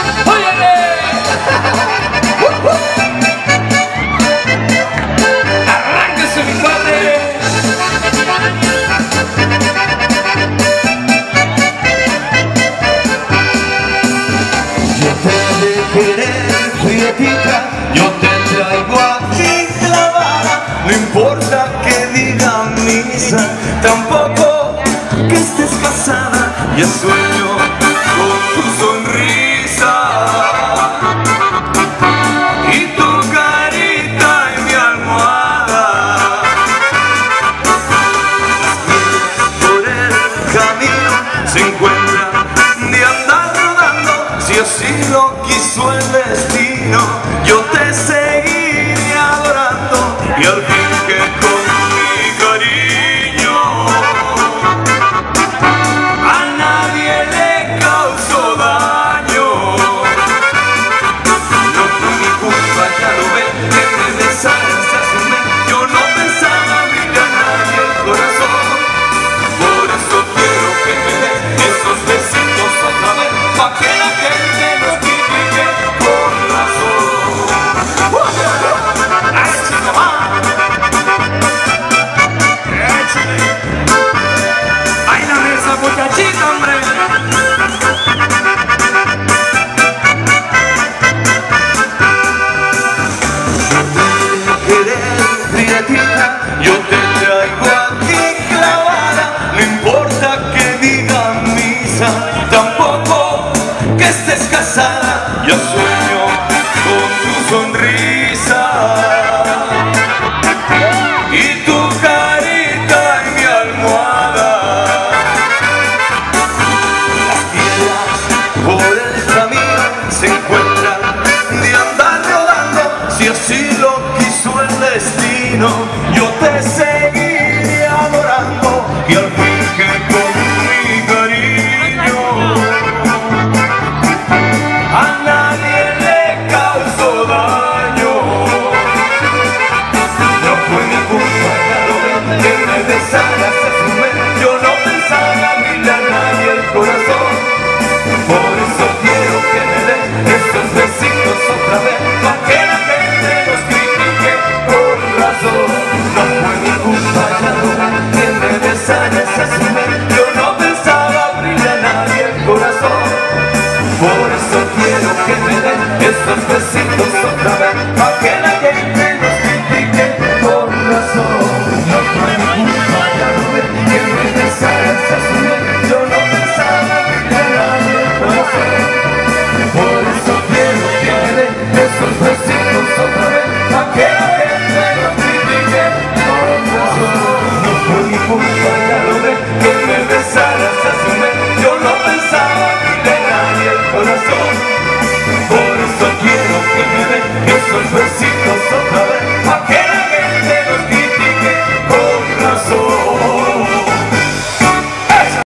Arránquese, mi padre. Yo te he de querer, prietita, yo te traigo aquí clavada. No importa que digan misa, tampoco que estés casada. Ya sueño con tu sonrisa y tu carita en mi almohada. Por el camino se encuentran de andar rodando. Si así lo quiso el destino, yo te seguiré adorando. Y al fin que con mi cariño a nadie le causó daño. No fue mi culpa, ya lo ven, que me besaras hace un mes. Yo no pensaba abrirle a nadie el corazón. Por eso quiero que me den esos besitos otra vez, pa' que la gente nos critique por razón. ¡Así nomás! ¡Échale! ¡Báilame esa muchachita, hombre! Yo te traigo aquí clavada. No importa que digan misa, tampoco que estés casada. Yo sueño con tu sonrisa y tu carita en mi almohada. Las piedras por el camino se encuentran de andar rodando. Si así lo quiso el destino, yo te seguiré adorando. Y al fin que con mi cariño a nadie le causó daño. No fue mi culpa, ya lo ven, que me besaras hace un mes. Yo no pensaba abrirle a nadie el corazón. Por eso quiero que me den esos besitos otra vez, pa' que la gente nos critique por razón. No fue mi culpa, ya lo ven, que me besaras hace un mes. Yo no pensaba abrirle a nadie el corazón. Por eso quiero que me den esos besitos.